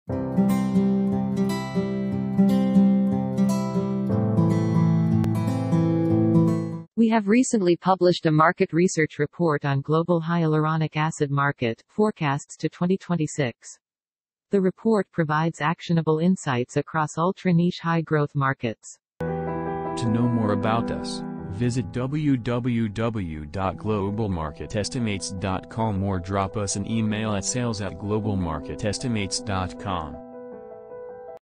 We have recently published a market research report on global hyaluronic acid market forecasts to 2026. The report provides actionable insights across ultra-niche high-growth markets. To know more about us, visit www.globalmarketestimates.com or drop us an email at sales@globalmarketestimates.com.